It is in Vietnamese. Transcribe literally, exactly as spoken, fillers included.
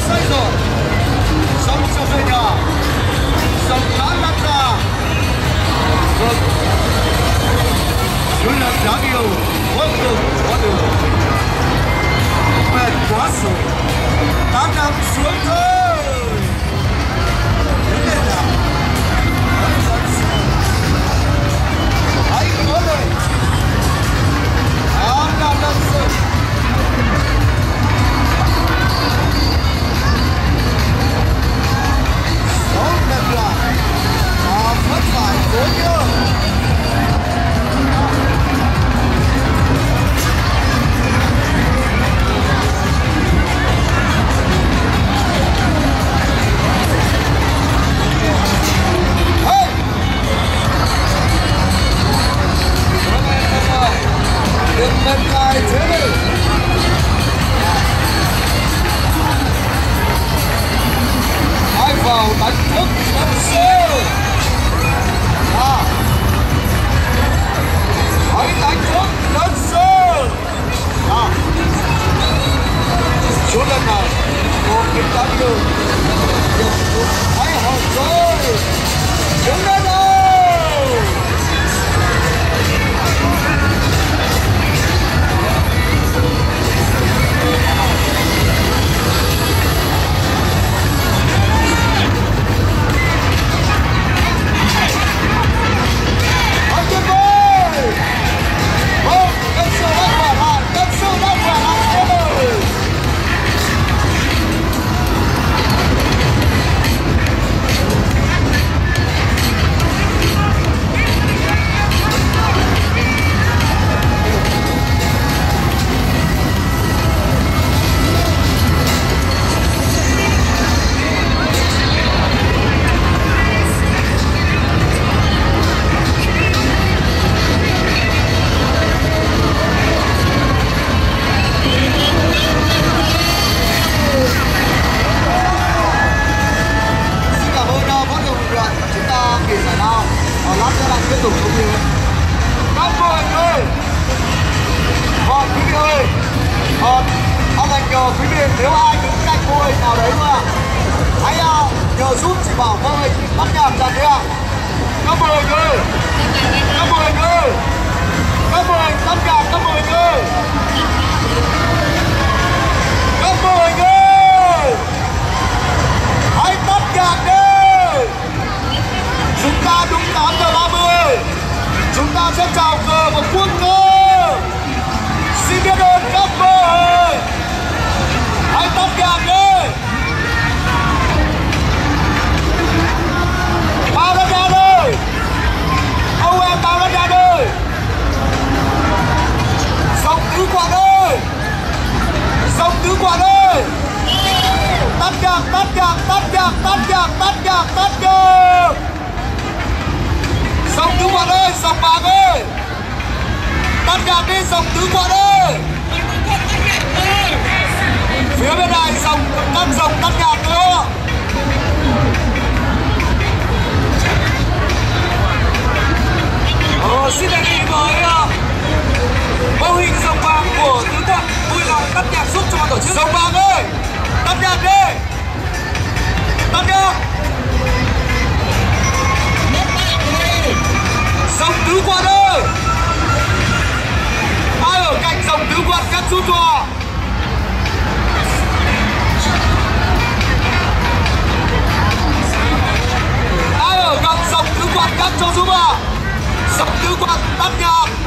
say rồi. Sông trở về nhà, sông đã lăn ra. Vâng, núi lần đáng yêu, quá đường, quá đường. Mệt quá rồi, ta nằm xuống thôi. Đứng lên nào. Hãy cố lên. Ta nằm lên rồi. Sống đẹp lại, ta vẫn phải cố nhớ. Đừng bên ngoài thế này. Hãy vào đánh thức đất sơ. À. Hãy đánh thức đất sơ. À. Số lần này một cái tán đường. Hãy học rồi. Đứng lên đâu. Nếu ai đứng cạnh mô hình nào đấy mà hãy uh, nhờ giúp chị Bảo mô hình bắt nhạc dần đi ạ. Các mô hình ơi, các mô hình ơi, các mô hình bắt nhạc, các mô hình ơi, các mô hình ơi, hãy bắt nhạc đi. Chúng ta đúng tám giờ ba mươi chúng ta sẽ chào cờ và quân cờ. Xin biết ơn các mô hình. Hãy tắt nhạc đi. Bao đất nhà ơi. Ông em bao đất nhà ơi. Sông Tứ Quảng ơi. Sông Tứ Quảng ơi. Tắt nhạc, tắt nhạc, tắt nhạc, tắt nhạc, tắt nhạc, tắt nhạc. Sông Tứ Quảng ơi, sông Bạc ơi. Tắt nhạc đi, sông Tứ Quảng ơi. Phía bên này dòng các dòng tắt nhạc nữa. Ờ, xin đề nghị với uh, mô hình dòng vàng của Tứ Quận vui lòng tắt nhạc giúp cho ban tổ chức. Dòng vàng ơi, tắt nhạc đi, tắt nhạc. Dòng Tứ Quận ơi, ai ở cạnh dòng Tứ Quận cắt giúp cho. Ai ở gần dòng Tứ Quận cắt cho giúp à. Dòng Tứ Quận tắt nhạc.